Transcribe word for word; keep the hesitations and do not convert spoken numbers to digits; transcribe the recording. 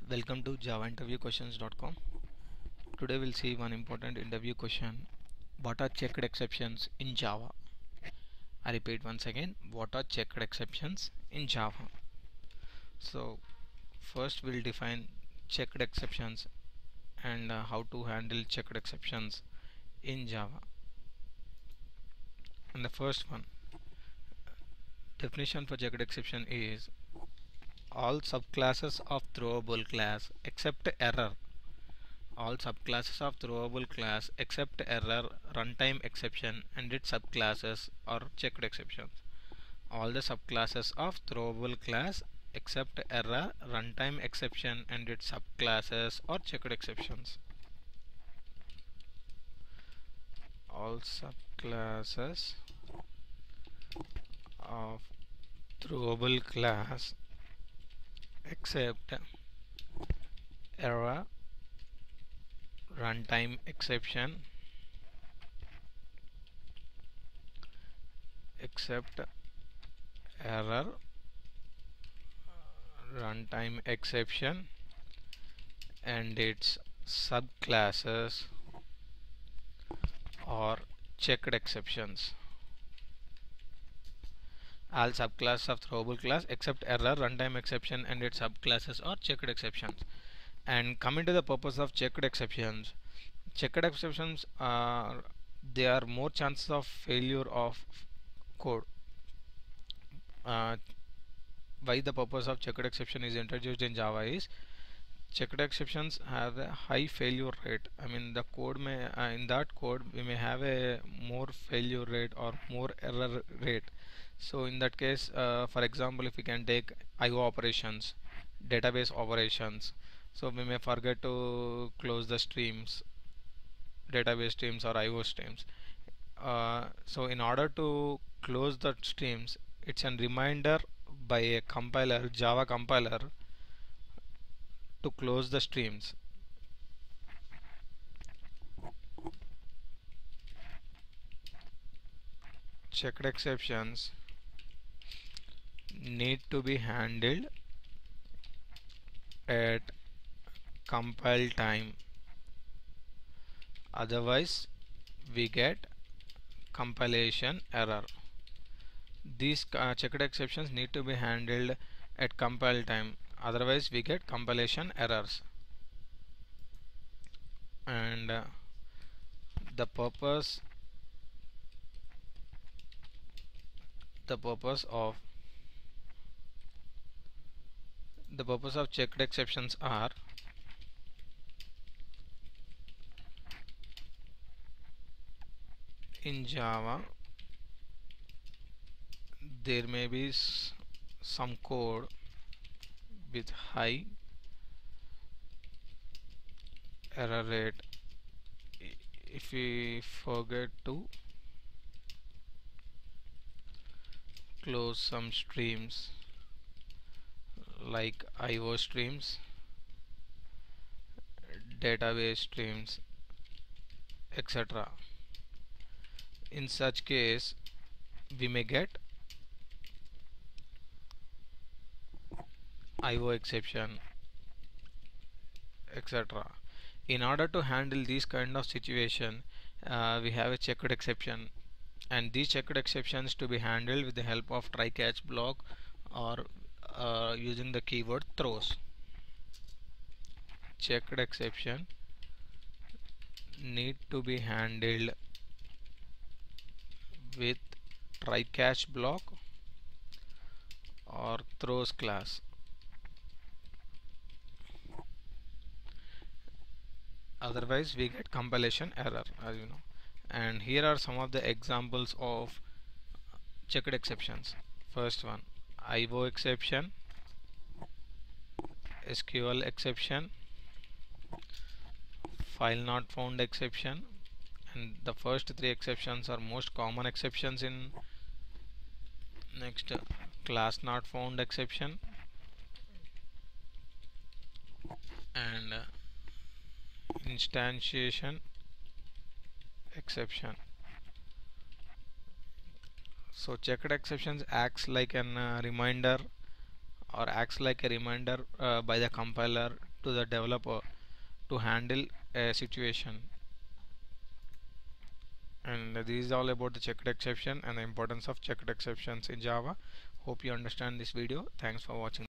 Welcome to java interview questions dot com. Today we'll see one important interview question. What are checked exceptions in Java? I repeat once again, what are checked exceptions in Java? So first we'll define checked exceptions and uh, how to handle checked exceptions in Java. And the first one, definition for checked exception is all subclasses of throwable class except error all subclasses of throwable class except error, runtime exception and its subclasses are checked exceptions. All the subclasses of throwable class except error, runtime exception and its subclasses are checked exceptions. All subclasses of throwable class except error, runtime exception except error, runtime exception and its subclasses or checked exceptions. All subclasses of throwable class except error, runtime exception and its subclasses or checked exceptions. And coming to the purpose of checked exceptions, checked exceptions are there are more chances of failure of code. Uh, why the purpose of checked exception is introduced in Java is checked exceptions have a high failure rate. I mean the code may uh, in that code we may have a more failure rate or more error rate. So in that case, uh, for example, if we can take I O operations, database operations, so we may forget to close the streams, database streams or I O streams. Uh, so in order to close the streams, it's a reminder by a compiler, Java compiler, to close the streams. Checked exceptions need to be handled at compile time, otherwise we get compilation error. These uh, checked exceptions need to be handled at compile time, otherwise we get compilation errors. And uh, the purpose the purpose of the purpose of checked exceptions are in Java there may be some code with high error rate. If we forget to close some streams like I O streams, database streams, et cetera. In such case, we may get I O exception, et cetera. In order to handle these kind of situation, uh, we have a checked exception, and these checked exceptions to be handled with the help of try catch block or uh, using the keyword throws. Checked exception need to be handled with try catch block or throws class. Otherwise we get compilation error, as you know. And here are some of the examples of checked exceptions. First one, I O exception, S Q L exception, file not found exception, and the first three exceptions are most common exceptions in. Next, uh, class not found exception and uh, instantiation exception. So checked exceptions acts like an uh, reminder or acts like a reminder uh, by the compiler to the developer to handle a situation. And this is all about the checked exception and the importance of checked exceptions in Java. Hope you understand this video. Thanks for watching.